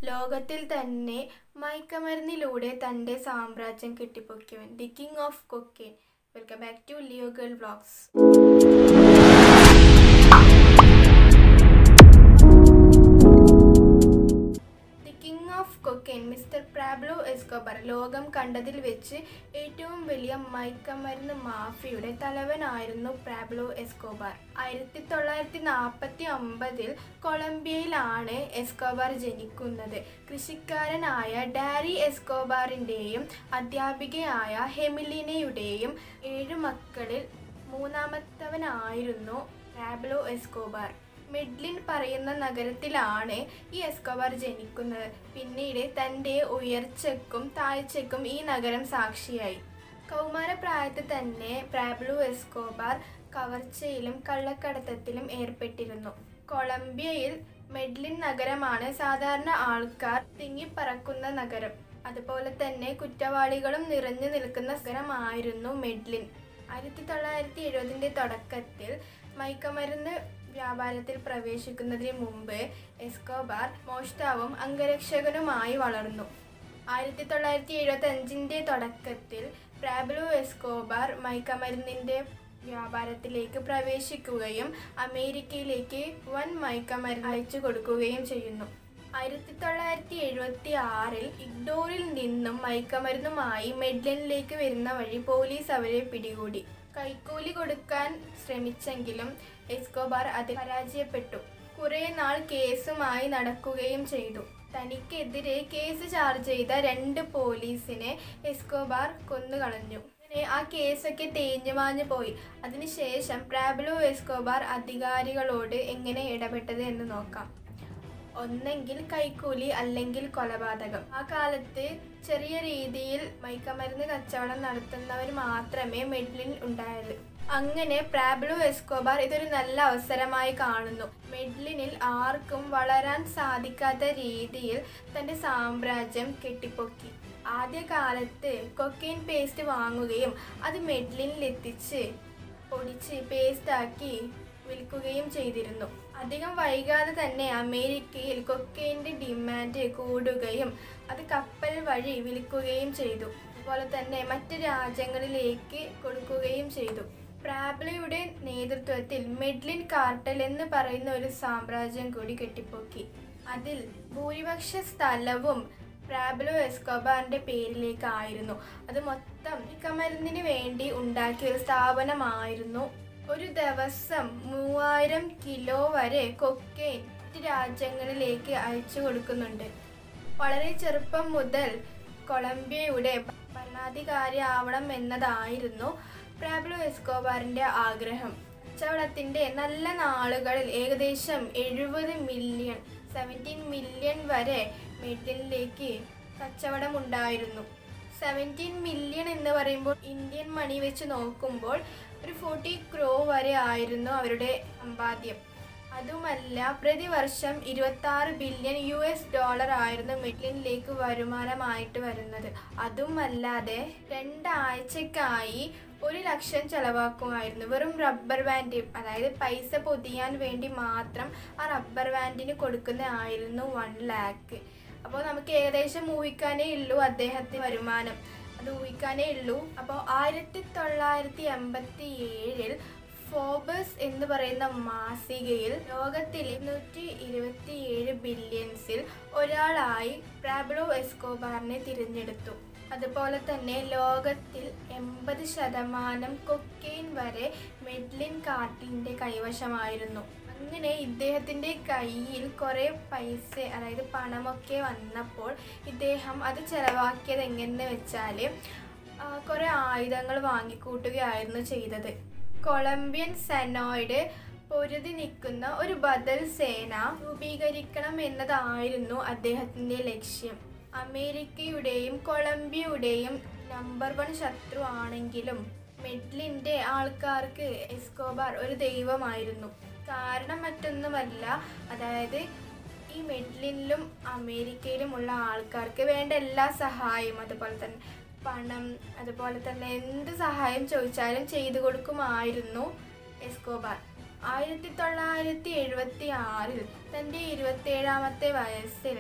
ലോകത്തിൽ തന്നെ മയക്കുമരുന്നിലൂടെ തൻ്റെ സാമ്രാജ്യം കെട്ടിപ്പൊക്കിയവൻ, the king of cocaine. Welcome back to Leo girl vlogs. Cocaine mister Pablo Escobar ലോകം കണ്ടതിൽ വെച്ച് ഏറ്റവും വലിയ മയക്കുമരുന്ന് മാഫിയയുടെ തലവനായിരുന്നു പാബ്ലോ എസ്കോബാർ. 1949 കൊളംബിയയിലാണ് എസ്കോബാർ ജനിക്കുന്നത്. കൃഷിക്കാരനായ ഡാരി എസ്കോബാറിൻ്റെയും അധ്യാപികയായ ഹെമിലിനയുടെയും 7 മക്കളിൽ മൂന്നാമത്തവനായിരുന്നു പാബ്ലോ എസ്കോബാർ. മെഡ്ലിൻ പറയുന്ന നഗരത്തിലാണ് ഈ എസ്കോബാർ ജനിക്കുന്നത്. പിന്നീട് തൻ്റെ ഉയർച്ചയ്ക്കും താഴ്ചയ്ക്കും ഈ നഗരം സാക്ഷിയായി. കൗമാരപ്രായത്തിൽ തന്നെ പാബ്ലോ എസ്കോബാർ കവർച്ചയിലും കള്ളക്കടത്തത്തിലും ഏർപ്പെട്ടിരുന്നു. കൊളംബിയയിൽ മെഡ്ലിൻ നഗരമാണ് സാധാരണ ആൾക്കാർ തിങ്ങിപ്പറക്കുന്ന നഗരം. അതുപോലെ തന്നെ കുറ്റവാളികളും നിറഞ്ഞു നിൽക്കുന്ന നഗരമായിരുന്നു മെഡ്ലിൻ. 1970 തുടക്കത്തിൽ മയക്കുമരുന്ന് വ്യാപാരത്തിൽ പ്രവേശിക്കുന്നതിന് മുമ്പ് എസ്കോബാർ മോഷ്ടാവും അംഗരക്ഷകനുമായി വളർന്നു. 1975 തുടക്കത്തിൽ പാബ്ലോ എസ്കോബാർ മയക്കുമരുന്നിൻ്റെ വ്യാപാരത്തിലേക്ക് പ്രവേശിക്കുകയും അമേരിക്കയിലേക്ക് വൻ മയക്കുമരുന്ന് അയച്ചു കൊടുക്കുകയും ചെയ്യുന്നു. 1976 ഇഗ്ഡോറിൽ നിന്നും മയക്കുമരുന്നുമായി മെഡ്ലിനിലേക്ക് വരുന്ന വഴി പോലീസ് അവരെ പിടികൂടി. കൈക്കൂലി കൊടുക്കാൻ ശ്രമിച്ചെങ്കിലും എസ്കോബാർ അതിൽ പരാജയപ്പെട്ടു. കുറേ നാൾ കേസുമായി നടക്കുകയും ചെയ്തു. തനിക്കെതിരെ കേസ് ചാർജ് ചെയ്ത 2 പോലീസിനെ എസ്കോബാർ കൊന്നുകളഞ്ഞു. അങ്ങനെ ആ കേസൊക്കെ തേഞ്ഞുമാഞ്ഞു പോയി. അതിനുശേഷം പാബ്ലോ എസ്കോബാർ അധികാരികളോട് എങ്ങനെ ഇടപെട്ടത് എന്ന് നോക്കാം. ഒന്നെങ്കിൽ കൈക്കൂലി, അല്ലെങ്കിൽ കൊലപാതകം. ആ കാലത്ത് ചെറിയ രീതിയിൽ മയക്കുമരുന്ന് കച്ചവടം നടത്തുന്നവർ മാത്രമേ മെഡ്ലിൻ ഉണ്ടായത്. അങ്ങനെ പാബ്ലോ എസ്കോബാർ ഇതൊരു നല്ല അവസരമായി കാണുന്നു. മെഡ്ലിനിൽ ആർക്കും വളരാൻ സാധിക്കാത്ത രീതിയിൽ തൻ്റെ സാമ്രാജ്യം കെട്ടിപ്പൊക്കി. ആദ്യകാലത്ത് കൊക്കെയ്ൻ പേസ്റ്റ് വാങ്ങുകയും അത് മെഡ്ലിനിലെത്തിച്ച് പൊടിച്ച് പേസ്റ്റാക്കി വിൽക്കുകയും ചെയ്തിരുന്നു. അധികം വൈകാതെ തന്നെ അമേരിക്കയിൽ കൊക്കെയ്ൻ്റെ ഡിമാൻഡ് കൂടുകയും അത് കപ്പൽ വഴി വിൽക്കുകയും ചെയ്തു. അതുപോലെ തന്നെ മറ്റ് രാജ്യങ്ങളിലേക്ക് കൊടുക്കുകയും ചെയ്തു. പാബ്ലോയുടെ നേതൃത്വത്തിൽ മെഡ്ലിൻ കാർട്ടൽ എന്ന് പറയുന്ന ഒരു സാമ്രാജ്യം കൂടി കെട്ടിപ്പൊക്കി. അതിൽ ഭൂരിപക്ഷ സ്ഥലവും പാബ്ലോ എസ്കോബാറിൻ്റെ പേരിലേക്കായിരുന്നു. അത് മൊത്തം മയക്കുമരുന്നിന് വേണ്ടി ഉണ്ടാക്കിയ ഒരു സ്ഥാപനമായിരുന്നു. ഒരു ദിവസം 3000 കിലോ വരെ കൊക്കെയ്ൻ മറ്റ് രാജ്യങ്ങളിലേക്ക് അയച്ചു കൊടുക്കുന്നുണ്ട്. വളരെ ചെറുപ്പം മുതൽ കൊളംബിയയുടെ ഭരണാധികാരിയാവണം എന്നതായിരുന്നു പാബ്ലോ എസ്കോബാറിൻ്റെ ആഗ്രഹം. കച്ചവടത്തിൻ്റെ നല്ല നാളുകളിൽ ഏകദേശം 17 മില്യൺ വരെ മെഡ്ലിനിലേക്ക് കച്ചവടമുണ്ടായിരുന്നു. 17 മില്യൺ എന്ന് പറയുമ്പോൾ ഇന്ത്യൻ മണി വെച്ച് നോക്കുമ്പോൾ ഒരു 40 crore വരെ ആയിരുന്നു അവരുടെ സമ്പാദ്യം. അതുമല്ല, പ്രതിവർഷം $26 ബില്യൺ ആയിരുന്നു മെഡ്ലിനിലേക്ക് വരുമാനമായിട്ട് വരുന്നത്. അതുമല്ലാതെ 2 ആഴ്ചക്കായി 1 ലക്ഷം ചെലവാക്കുമായിരുന്നു. വെറും റബ്ബർ ബാൻഡ്, അതായത് പൈസ പൊതിയാൻ വേണ്ടി മാത്രം ആ റബ്ബർ ബാൻഡിന് ആയിരുന്നു 1 lakh. അപ്പോൾ നമുക്ക് ഏകദേശം ഊഹിക്കാനേ ഉള്ളൂ അദ്ദേഹത്തിന് വരുമാനം, അത് ഊഹിക്കാനേ ഉള്ളൂ. അപ്പോൾ 1987 ഫോബസ് എന്ന് പറയുന്ന മാസികയിൽ ലോകത്തിൽ 227 ബില്യൺസിൽ ഒരാളായി പാബ്ലോ എസ്കോബാറിനെ തിരഞ്ഞെടുത്തു. അതുപോലെ തന്നെ ലോകത്തിൽ 80% കൊക്കെയ്ൻ വരെ മെഡ്ലിൻ കാർട്ടലിൻ്റെ കൈവശമായിരുന്നു. അങ്ങനെ ഇദ്ദേഹത്തിൻ്റെ കയ്യിൽ കുറേ പൈസ, അതായത് പണമൊക്കെ വന്നപ്പോൾ ഇദ്ദേഹം അത് ചെലവാക്കിയത് എങ്ങനെയെന്ന് വെച്ചാൽ കുറേ ആയുധങ്ങൾ വാങ്ങിക്കൂട്ടുകയായിരുന്നു ചെയ്തത്. കൊളംബിയൻ സെനോയിഡ് പൊരുതി നിൽക്കുന്ന ഒരു ബദൽ സേന രൂപീകരിക്കണം എന്നതായിരുന്നു അദ്ദേഹത്തിൻ്റെ ലക്ഷ്യം. അമേരിക്കയുടെയും കൊളംബിയയുടെയും നമ്പർ 1 ശത്രു ആണെങ്കിലും മെഡ്ലിൻ്റെ ആൾക്കാർക്ക് എസ്കോബാർ ഒരു ദൈവമായിരുന്നു. കാരണം മറ്റൊന്നുമല്ല, അതായത് ഈ മെഡ്ലിനിലും അമേരിക്കയിലുമുള്ള ആൾക്കാർക്ക് വേണ്ട എല്ലാ സഹായവും, അതുപോലെ തന്നെ പണം, അതുപോലെ തന്നെ എന്ത് സഹായം ചോദിച്ചാലും ചെയ്തു കൊടുക്കുമായിരുന്നു എസ്കോബാർ. 1976 തൻ്റെ 27ാമത്തെ വയസ്സിൽ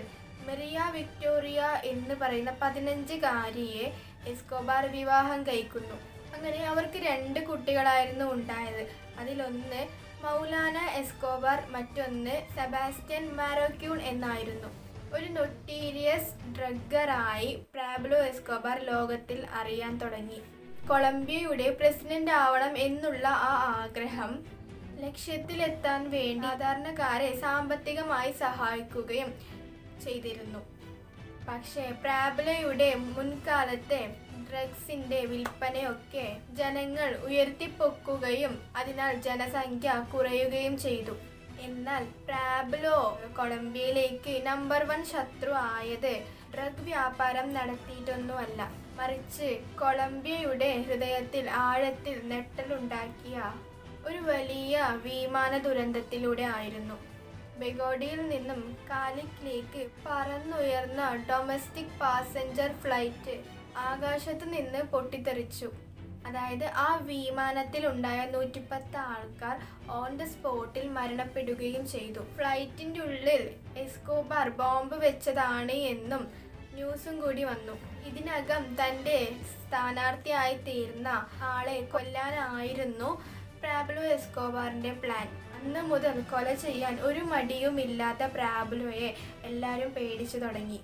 മെറിയ വിക്ടോറിയ എന്ന് പറയുന്ന 15-കാരിയെ എസ്കോബാർ വിവാഹം കഴിക്കുന്നു. അങ്ങനെ അവർക്ക് 2 കുട്ടികളായിരുന്നു ഉണ്ടായത്. അതിലൊന്ന് മൗലാന എസ്കോബാർ, മറ്റൊന്ന് സെബാസ്റ്റ്യൻ മാരോക്യൂൺ എന്നായിരുന്നു. ഒരു നൊട്ടീരിയസ് ഡ്രഗ്ഗറായി പാബ്ലോ എസ്കോബാർ ലോകത്തിൽ അറിയാൻ തുടങ്ങി. കൊളംബിയയുടെ പ്രസിഡന്റ് ആവണം എന്നുള്ള ആ ആഗ്രഹം ലക്ഷ്യത്തിലെത്താൻ വേണ്ടി സാധാരണക്കാരെ സാമ്പത്തികമായി സഹായിക്കുകയും ചെയ്തിരുന്നു. പക്ഷേ പാബ്ലോയുടെ മുൻകാലത്തെ ഡ്രഗ്സിന്റെ വിൽപ്പനയൊക്കെ ജനങ്ങൾ ഉയർത്തിപ്പൊക്കുകയും അതിനാൽ ജനസംഖ്യ കുറയുകയും ചെയ്തു. എന്നാൽ പാബ്ലോ കൊളംബിയയിലേക്ക് നമ്പർ 1 ശത്രു ആയത് ഡ്രഗ് വ്യാപാരം നടത്തിയിട്ടൊന്നുമല്ല, മറിച്ച് കൊളംബിയയുടെ ഹൃദയത്തിൽ ആഴത്തിൽ നെട്ടലുണ്ടാക്കിയ ഒരു വലിയ വിമാന ദുരന്തത്തിലൂടെ ആയിരുന്നു. ബെഗോഡിയിൽ നിന്നും കാലിക്കിലേക്ക് പറന്നുയർന്ന ഡൊമസ്റ്റിക് പാസഞ്ചർ ഫ്ലൈറ്റ് ആകാശത്ത് നിന്ന് പൊട്ടിത്തെറിച്ചു. അതായത് ആ വിമാനത്തിൽ ഉണ്ടായ 110 ആൾക്കാർ ഓൺ ദ സ്പോട്ടിൽ മരണപ്പെടുകയും ചെയ്തു. ഫ്ലൈറ്റിൻ്റെ ഉള്ളിൽ എസ്കോബാർ ബോംബ് വെച്ചതാണ് എന്നും ന്യൂസും കൂടി വന്നു. ഇതിനകം തൻ്റെ സ്ഥാനാർത്ഥിയായി തീർന്ന ആളെ കൊല്ലാനായിരുന്നു പാബ്ലോ എസ്കോബാറിൻ്റെ പ്ലാൻ. അന്ന് മുതൽ കൊല ചെയ്യാൻ ഒരു മടിയുമില്ലാത്ത പാബ്ലോയെ എല്ലാവരും പേടിച്ചു തുടങ്ങി.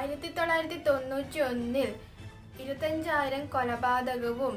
1991 25,000 കൊലപാതകവും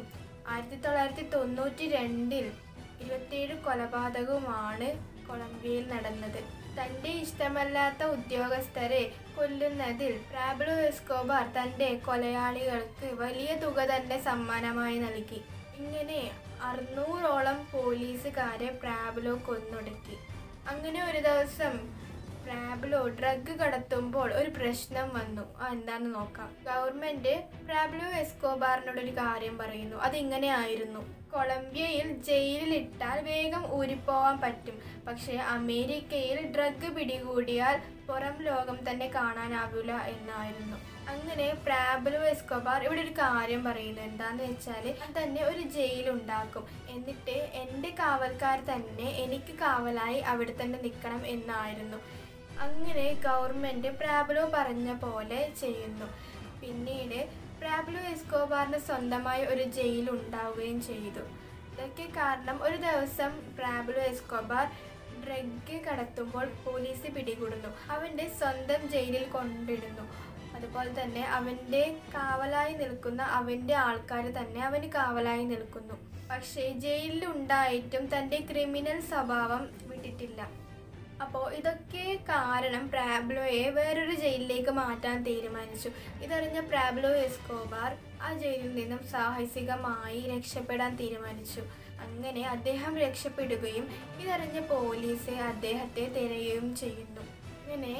1992 27 കൊലപാതകവുമാണ് കൊളംബിയയിൽ നടന്നത്. തൻ്റെ ഇഷ്ടമല്ലാത്ത ഉദ്യോഗസ്ഥരെ കൊല്ലുന്നതിൽ പാബ്ലോ എസ്കോബാർ തൻ്റെ കൊലയാളികൾക്ക് വലിയ തുക തന്നെ സമ്മാനമായി നൽകി. ഇങ്ങനെ 600ഓളം പോലീസുകാരെ പാബ്ലോ കൊന്നൊടുക്കി. അങ്ങനെ ഒരു ദിവസം പാബ്ലോ ഡ്രഗ് കടത്തുമ്പോൾ ഒരു പ്രശ്നം വന്നു. എന്താണെന്ന് നോക്കാം. ഗവൺമെന്റ് പാബ്ലോ എസ്കോബാറിനോടൊരു കാര്യം പറയുന്നു. അതിങ്ങനെയായിരുന്നു: കൊളംബിയയിൽ ജയിലിലിട്ടാൽ വേഗം ഊരിപ്പോവാൻ പറ്റും, പക്ഷേ അമേരിക്കയിൽ ഡ്രഗ് പിടികൂടിയാൽ പുറം ലോകം തന്നെ കാണാനാവില്ല എന്നായിരുന്നു. അങ്ങനെ പാബ്ലോ എസ്കോബാർ ഇവിടെ ഒരു കാര്യം പറയുന്നു. എന്താന്ന് വെച്ചാൽ തന്നെ ഒരു ജയിലുണ്ടാക്കും, എന്നിട്ട് എൻ്റെ കാവൽക്കാർ തന്നെ എനിക്ക് കാവലായി അവിടെ തന്നെ നിൽക്കണം എന്നായിരുന്നു. അങ്ങനെ ഗവൺമെൻറ് പാബ്ലോ പറഞ്ഞ പോലെ ചെയ്യുന്നു. പിന്നീട് പാബ്ലോ എസ്കോബാറിന് സ്വന്തമായി ഒരു ജയിൽ ഉണ്ടാവുകയും ചെയ്തു. ഇതൊക്കെ കാരണം ഒരു ദിവസം പാബ്ലോ എസ്കോബാർ ഡ്രഗ് കടത്തുമ്പോൾ പോലീസ് പിടികൂടുന്നു. അവൻ്റെ സ്വന്തം ജയിലിൽ കൊണ്ടിടുന്നു. അതുപോലെ തന്നെ അവൻ്റെ കാവലായി നിൽക്കുന്ന അവൻ്റെ ആൾക്കാർ തന്നെ അവന് കാവലായി നിൽക്കുന്നു. പക്ഷേ ജയിലിലുണ്ടായിട്ടും തൻ്റെ ക്രിമിനൽ സ്വഭാവം വിട്ടിട്ടില്ല. അപ്പോൾ ഇതൊക്കെ കാരണം പാബ്ലോയെ വേറൊരു ജയിലിലേക്ക് മാറ്റാൻ തീരുമാനിച്ചു. ഇതറിഞ്ഞ പാബ്ലോ എസ്കോബാർ ആ ജയിലിൽ നിന്നും സാഹസികമായി രക്ഷപ്പെടാൻ തീരുമാനിച്ചു. അങ്ങനെ അദ്ദേഹം രക്ഷപ്പെടുകയും ഇതറിഞ്ഞ പോലീസ് അദ്ദേഹത്തെ തിരയുകയും ചെയ്യുന്നു. അങ്ങനെ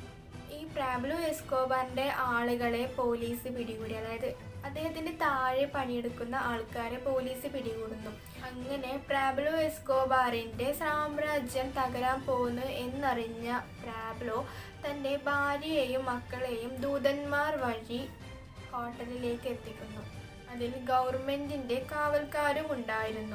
ഈ പാബ്ലോ എസ്കോബാറിൻ്റെ ആളുകളെ പോലീസ് പിടികൂടി. അതായത് അദ്ദേഹത്തിൻ്റെ താഴെ പണിയെടുക്കുന്ന ആൾക്കാരെ പോലീസ് പിടികൂടുന്നു. അങ്ങനെ പാബ്ലോ എസ്കോബാറിൻ്റെ സാമ്രാജ്യം തകരാൻ പോകുന്നു എന്നറിഞ്ഞ പാബ്ലോ തൻ്റെ ഭാര്യയെയും മക്കളെയും ദൂതന്മാർ വഴി ഹോട്ടലിലേക്ക് എത്തിക്കുന്നു. അതിൽ ഗവൺമെൻറ്റിൻ്റെ കാവൽക്കാരും ഉണ്ടായിരുന്നു.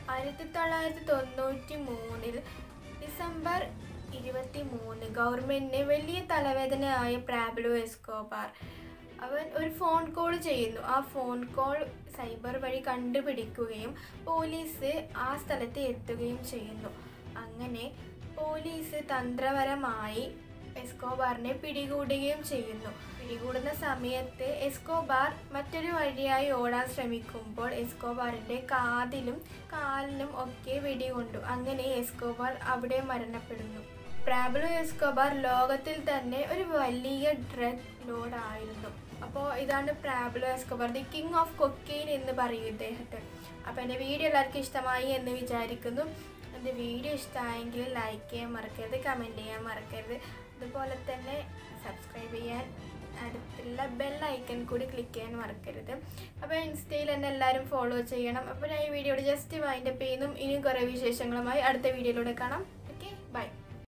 1993 ഡിസംബർ 23 ഗവൺമെൻറ്റിന് വലിയ തലവേദനയായ പാബ്ലോ എസ്കോബാർ അവൻ ഒരു ഫോൺ കോൾ ചെയ്യുന്നു. ആ ഫോൺ കോൾ സൈബർ വഴി കണ്ടുപിടിക്കുകയും പോലീസ് ആ സ്ഥലത്ത് എത്തുകയും ചെയ്യുന്നു. അങ്ങനെ പോലീസ് തന്ത്രപരമായി എസ്കോബാറിനെ പിടികൂടുകയും ചെയ്യുന്നു. പിടികൂടുന്ന സമയത്ത് എസ്കോബാർ മറ്റൊരു വഴിയായി ഓടാൻ ശ്രമിക്കുമ്പോൾ എസ്കോബാറിൻ്റെ കാതിലും കാലിനും ഒക്കെ വെടികൊണ്ടു. അങ്ങനെ എസ്കോബാർ അവിടെ മരണപ്പെടുന്നു. പാബ്ലോ എസ്കോബാർ ലോകത്തിൽ തന്നെ ഒരു വലിയ ഡ്രഗ് ലോഡ് ആയിരുന്നു. അപ്പോൾ ഇതാണ് Pablo Escobar, the king of cocaine എന്ന് പറയും ഇദ്ദേഹത്തെ. അപ്പോൾ എൻ്റെ വീഡിയോ എല്ലാവർക്കും ഇഷ്ടമായി എന്ന് വിചാരിക്കുന്നു. എൻ്റെ വീഡിയോ ഇഷ്ടമായെങ്കിൽ ലൈക്ക് ചെയ്യാൻ മറക്കരുത്, കമൻറ്റ് ചെയ്യാൻ മറക്കരുത്. അതുപോലെ തന്നെ സബ്സ്ക്രൈബ് ചെയ്യാൻ, അടുത്തുള്ള ബെൽ ഐക്കൺ കൂടി ക്ലിക്ക് ചെയ്യാൻ മറക്കരുത്. അപ്പോൾ ഇൻസ്റ്റയിൽ എന്നെ എല്ലാവരും ഫോളോ ചെയ്യണം. അപ്പോൾ ഞാൻ ഈ വീഡിയോയുടെ ജസ്റ്റ് വൈൻഡപ്പ് ചെയ്യുന്നു. ഇനിയും കുറേ വിശേഷങ്ങളുമായി അടുത്ത വീഡിയോയിലൂടെ കാണാം.